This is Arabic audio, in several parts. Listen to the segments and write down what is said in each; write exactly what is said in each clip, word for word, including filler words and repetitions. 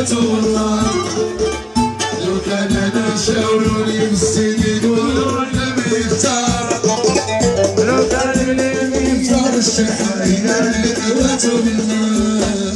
القوة والله. لو كان انا شاوروني بالسن يقولوا النبي يختار، لو كان النبي يختار الشرحة هي القوة والله.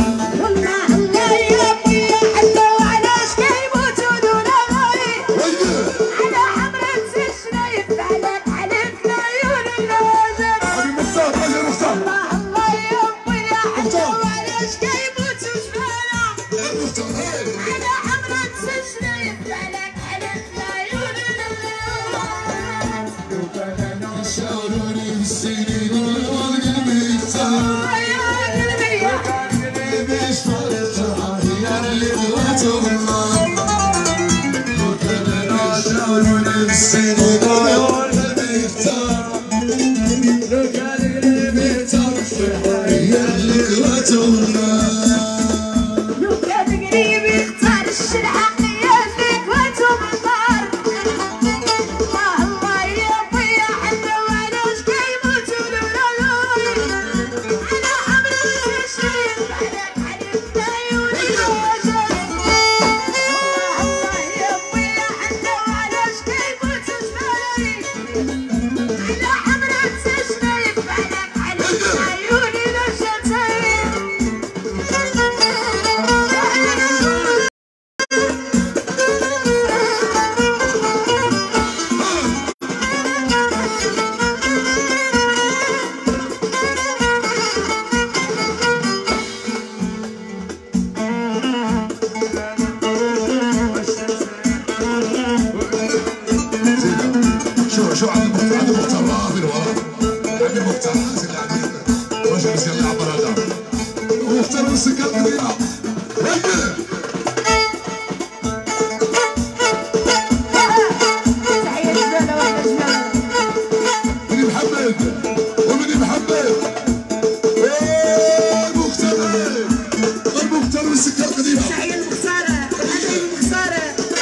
شو عند عند مختار رافي ورا عند مختار حاسين قاعدين رجع بس يلا عبر هذا ومختار بس قلبي يا مني محمد ومني محمد المختار المختار بس قلبي يا تحية المختارة تحية المختارة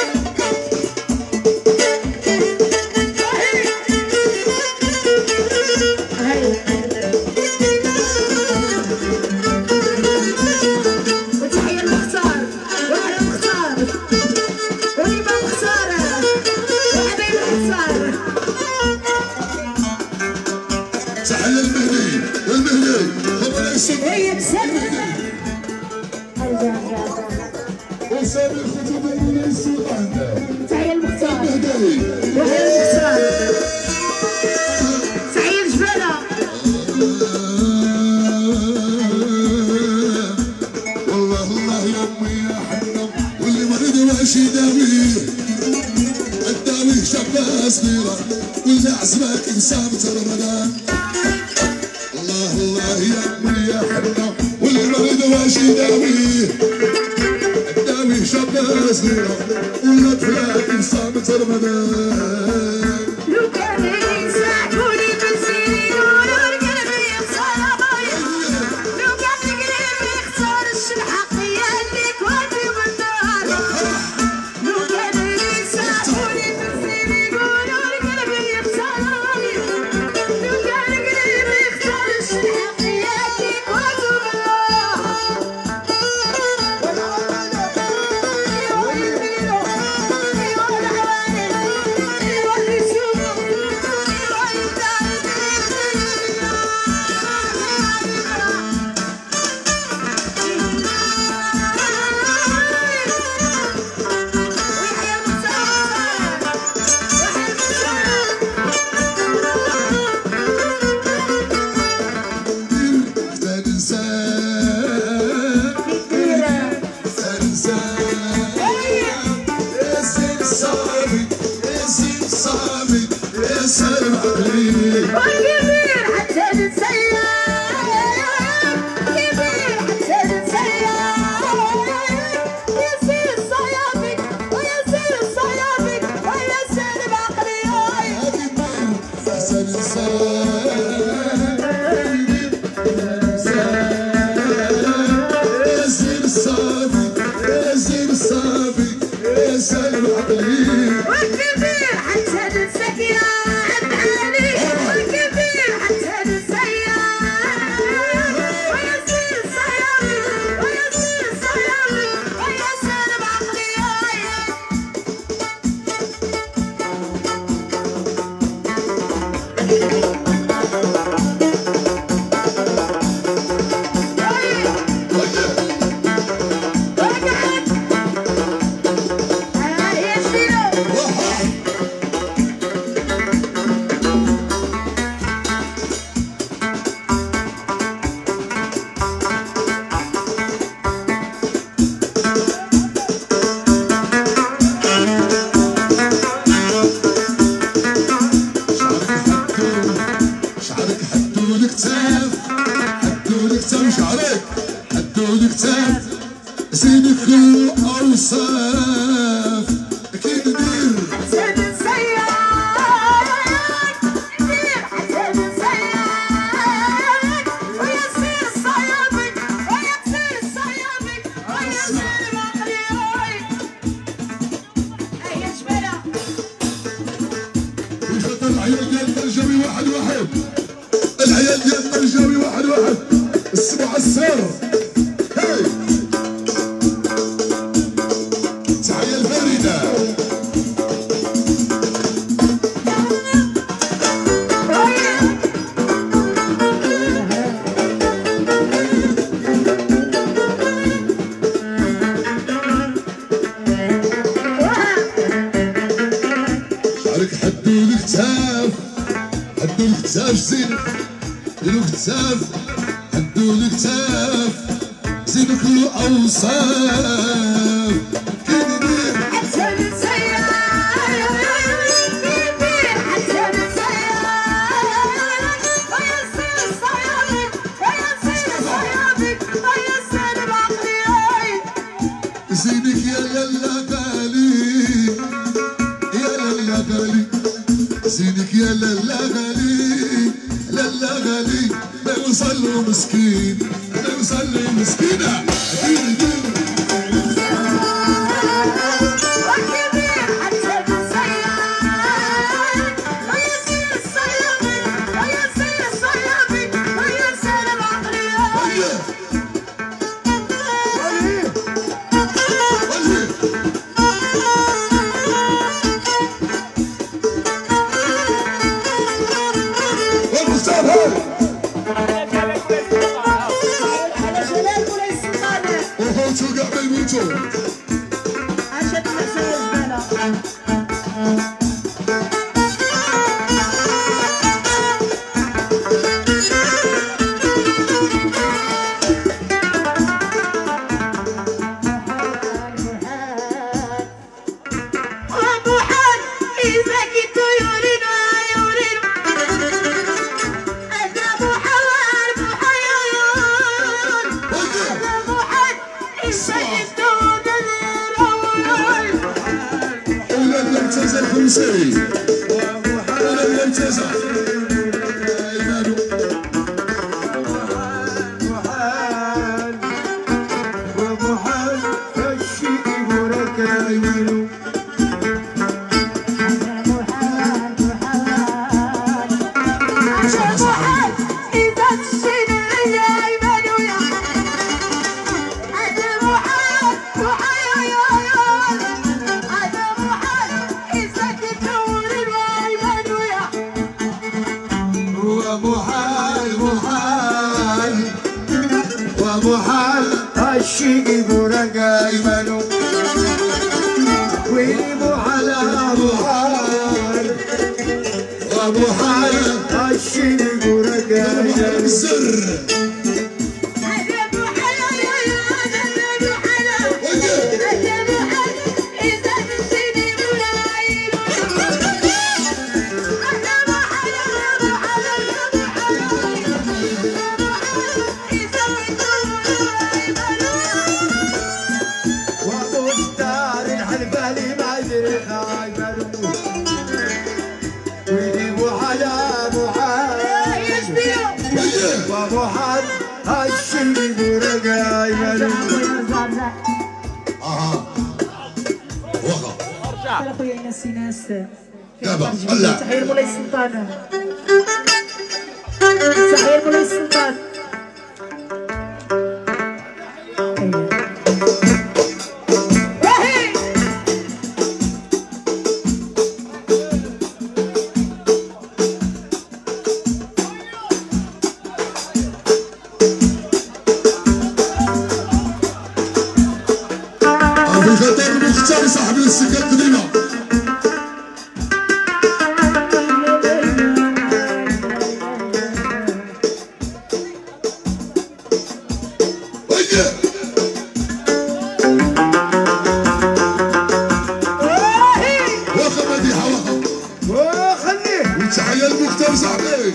وسامي الخطوبة من السلطان تحية المختار المهدي تحية المختار تحية الجبالة والله الله يا امي يا حنم واللي مريض واش يداويه الداوي شابة صغيرة واللي عزمك انسان رمضان الله الله يا امي يا حنم واللي مريض واش يداويه شابة صغيرة ولا تلاقي صامت رمضان لو كان يساعدوني بالسنين يقولوا القلب يخسر ابويا لو كان القلب يختار الحقية اللي كنت بالنار لو كان يساعدوني بالسنين يقولوا القلب يخسر ابويا لو كان القلب يختار الحقية اللي كنت بالنار والكبير حتى نتسير كبير حتى نتسير يصير الصيافك ويصير الصيافك ويصير بعقلي حسن يصير الصافي يصير الصافي يصير بعقلي والكبير حتى نتسكر كل اوصاف اكيد ندير حسن السيد ندير حسن السيد ويصير الصيابك ويكسر الصيابك ويصير العقليوي هيا جبلة ويخطر العيال ديال الطرجاوي واحد واحد العيال ديال الطرجاوي واحد واحد السبعة السارة هاي تحية الفريدة شعرك حدو الكتاف حدو الكتاف زين ديرو كتاف حدو الكتاف زين كل اوصاف كي ندير حسن السيد ندير حسن السيد ويصير الصيابك ويصير الصيابك ويصير العقليوي زينك يا لالا غالي يا لالا غالي زينك يا لالا غالي لالا غالي لا يوصل له مسكين لا يوصل له مسكينة وكبير حسن السيد ويصير الصيابك ويصير الصيابك ويصير العقليوي والمستعد هاي على جلال مولاي السلطان وهو شو قاعد يموتوا عاشت الحسين جبالة ومحال إذا كنت يورين يورين أنا محال محال أنا محال إذا كنت يورين أولاد لم تزل خمسي أولاد لم تزل إيمانو محال ومحال الشيء يقولك يمينو عشان محال إذا تشيني يا إيمان ويا أنا محال محال أنا محال إذا كنت يورين إيمان ويا ومحال محال ومحال الشيء يقولك يمينو ويلي محال محال ومحال الشيء يقولك يمينو السر أنا محال أنا محال أنا محال إذا تشيني مولاي أنا محال محال محال إذا كنت يورين ومختار الحلبالي ما يدري خايبر ويلي وعلى محال يا شبيو ومحال هالشي برقا يملو اها وخا اخويا ايناس ايناس دابا هلا تحية مولاي السلطان تحية مولاي السلطان راهي ابو الخطر المختار صاحب السكه القديمه وجه وخا مديحه وخا وخليه وتحيه المختار صاحبي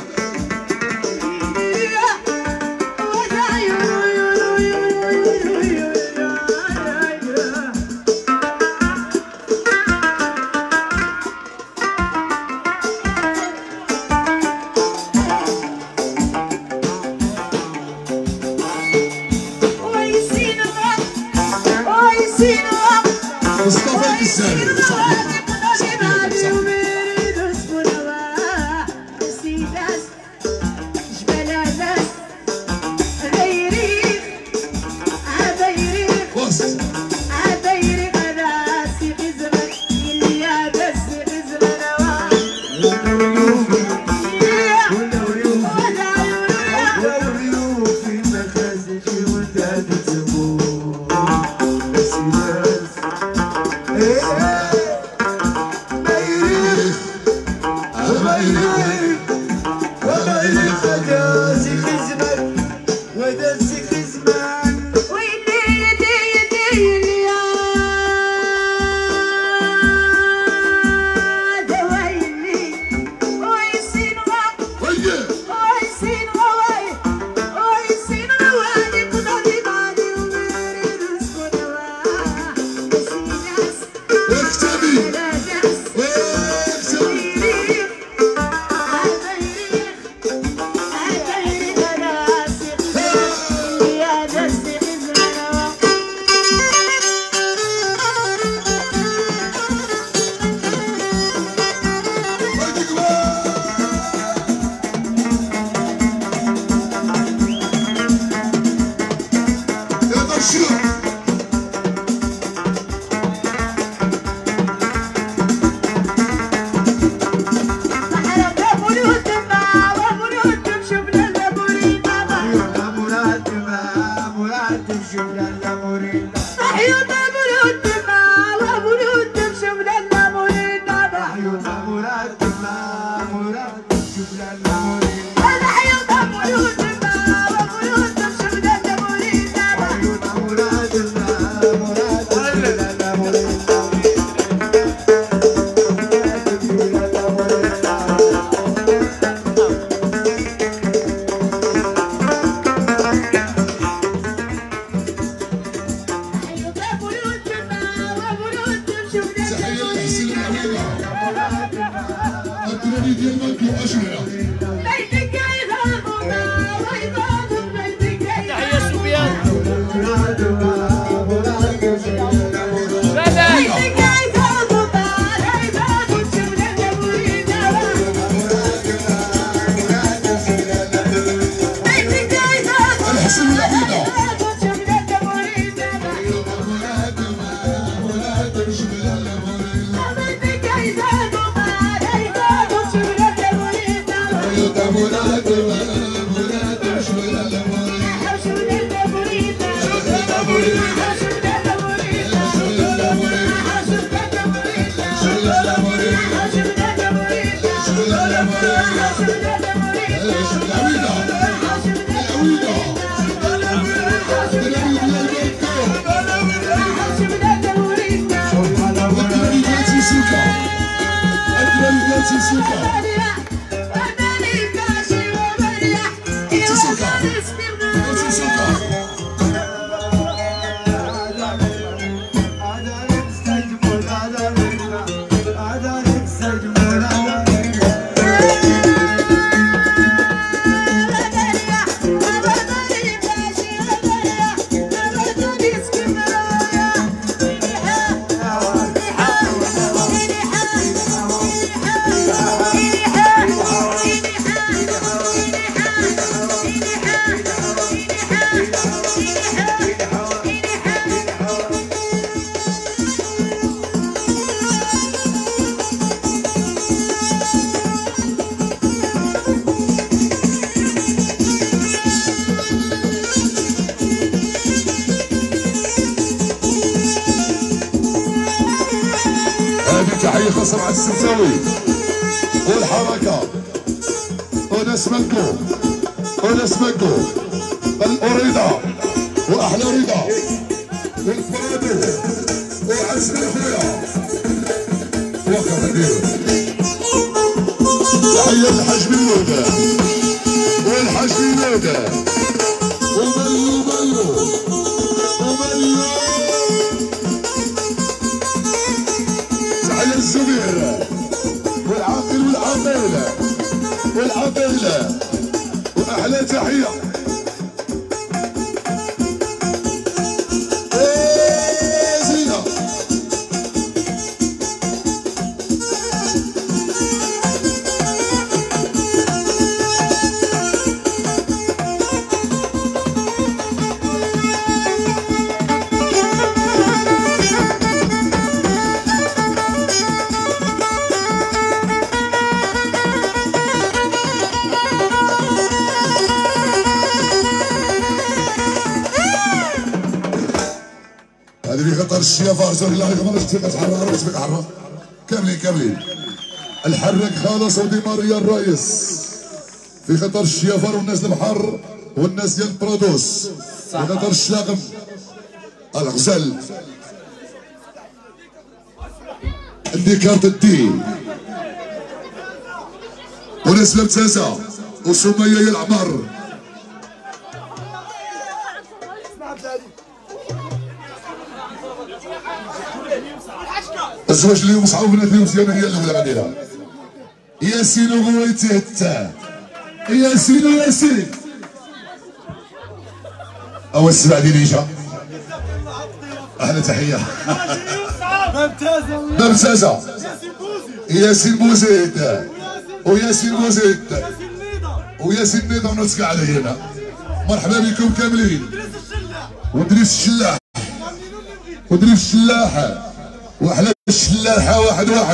مصطفى الكساري صاحبي تحية خاصة مع السمساوي والحركة وناس مكو وناس مكو الأريدة وأحلى رضا والفرادو وعزم الأخويا وخا نديرو تحية الحاج ميلودة والحاج ميلودة ومليو مليو ومليو تحية الزبير والعاقل والعقيلة والعقيلة وأحلى تحية خطر الشيافار زوج الله يغمر اشتقت حراره اسمك حراره كاملين كاملين الحرك خالص ودي ماريا الرئيس في خطر الشيافار والناس البحر والناس ديال برودوس في خطر الشاغم الغزال عندي كارت الدي وناس لمتازة وسمية يا العمر الزواج اليوم صعب بنات اليوم مزيانة هي الأولى غنديرها ياسين وغويتات ياسين وياسين أول السبع ديالي جا أهلا تحية ممتازة ياسين بوزيد وياسين بوزيد وياسين نيضة ونسقى علينا مرحبا بكم كاملين ودريس الشلاح ودريس الشلاح وحلا الشلاحة واحد واحد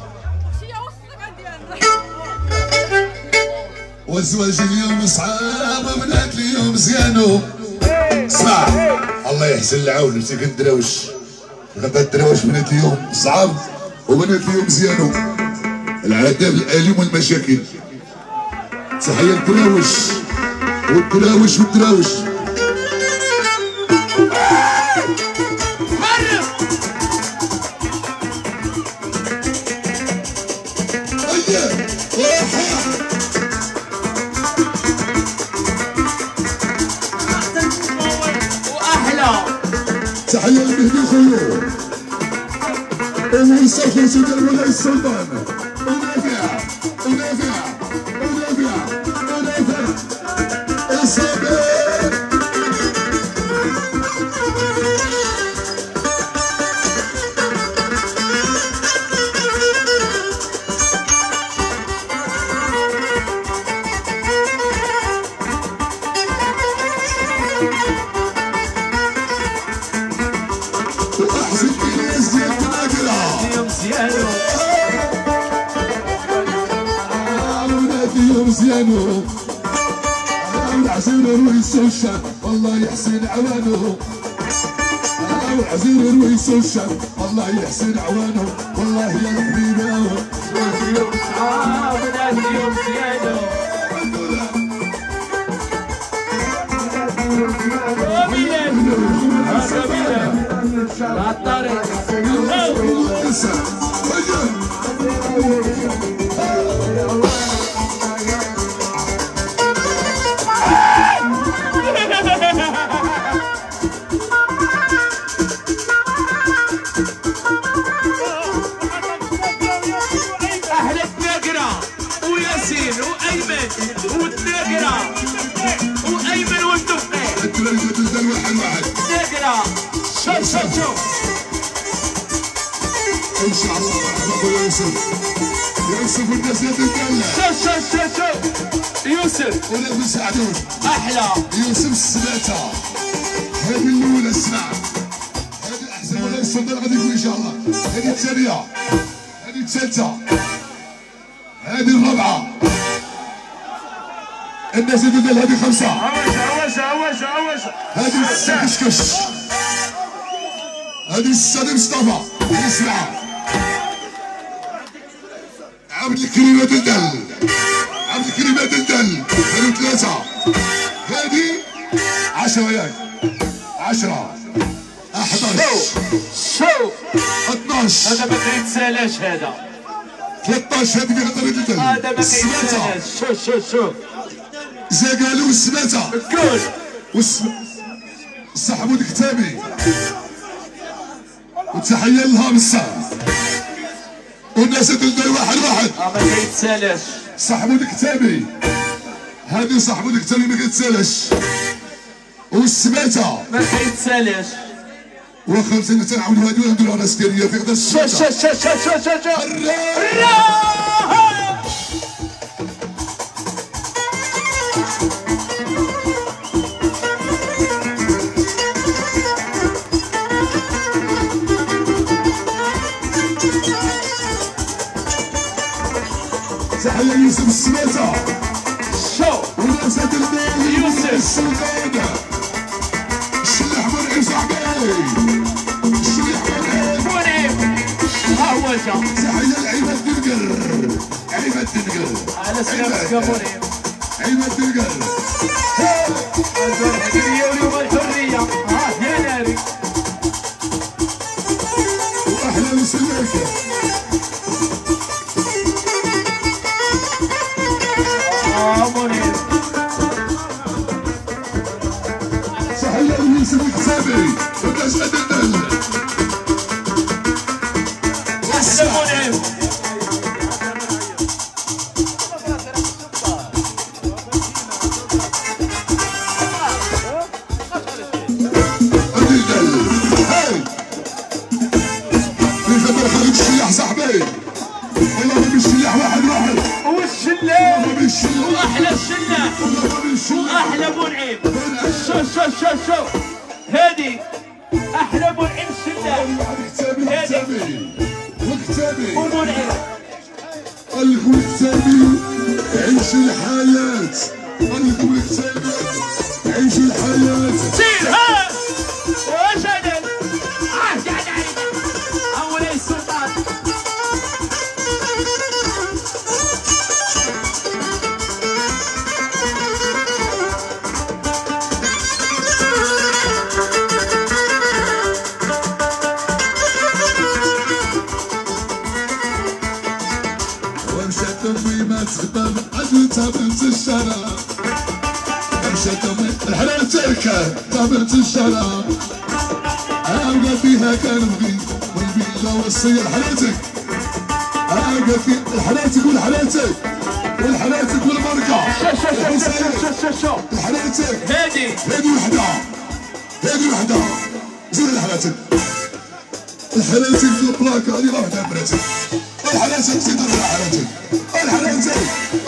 والزواج اليوم صعاب وبنات اليوم زيانو اسمع الله يحسن العون نمسك الدراوش غدا الدراوش بنات اليوم صعاب وبنات اليوم زيانو العذاب الاليم والمشاكل تحية الدراوش والدراوش والدراوش تحية لمهدي خيو ومنصف سيدي الولاء السلطان ونافع ونافع ونافع ونافع الصابر مزيانو العزير روي السوشة والله يحسن عوانو العزير روي السوشة والله يحسن عوانو والله يا حبيبي يوم صعاب نادي يوم زيانو ان شاء الله ابو يوسف يوسف والناس تتكلم شوف شوف شوف شوف يوسف ولاد مساعدون احلى يوسف السباتة هذه الاولى اسمع هذه احسن ولا الصندوق غادي يكون ان شاء الله هذه الثانية هذه الثالثة هذه الرابعة الناس تدل هذه خمسة عواشة عواشة عواشة عواشة هذه الستة كشكش هذه السادة مصطفى هذه سبعة عبد الكريم دندل عبد الكريم دندل هذه ثلاثة هذه عشرة ياك عشرة أحداش شو اثناش هذا ما كيتسالاش هذا ثلاثطاش هذه اللي غدر دندل هذا ما كيتسالاش شوف شوف شوف زاكالو والسباتة الكل والسب الصحبود كتابي وتحية للهامسة والناس تدل واحد واحد ما كيتسالاش صحبود كتابي هذه صحبود كتابي ما كيتسالاش والسباتة ما كيتسالاش وخمسة تنعاودوا هذه ونديروا ناس ديالي في غدا السباتة شا شا شا شا شا شا تحية يوسف السباتة شو وناس تلبي يوسف السلطان الشلاح مرعي صاحبي سماسكه تحيه لعماد دنقر عماد دنقر على سماسكه منير عماد دنقر الحريه واليوم الحريه ها يا ناري واحلى مسلمك اه منير تحيه ليوسف الحسابي وباش ادندل احلى منعم صاحبي والله ما بالشلاح واحد واحد والشلاح والله بالشلاح واحلى الشلاح والله ما بالشلاح واحلى منعم شو شو شو شو هادي احلى منعم الشلاح كتابي كتابي وكتابي ومنعم قال لك وكتابي عيش الحياة قال لك وكتابي عيش الحياة سير ها واش انا اه قاعد عليك اولي السلطان ومشات امي ما تخدم عدوتها بنت الشارع مشات امي الحلال تركه بنت الشارع ألقى فيها كان بقي والبيلا والصير حلاتك ألقى في الحلاتك والحلاتك والحلاتك والمرقة شو شو شو شو شو شو الحلاتك هادي هادي وحدة هادي وحدة زين الحلاتك الحلاتك في البلاكة هذه واحدة براتك الحلاتك زيد الحلاتك الحلاتك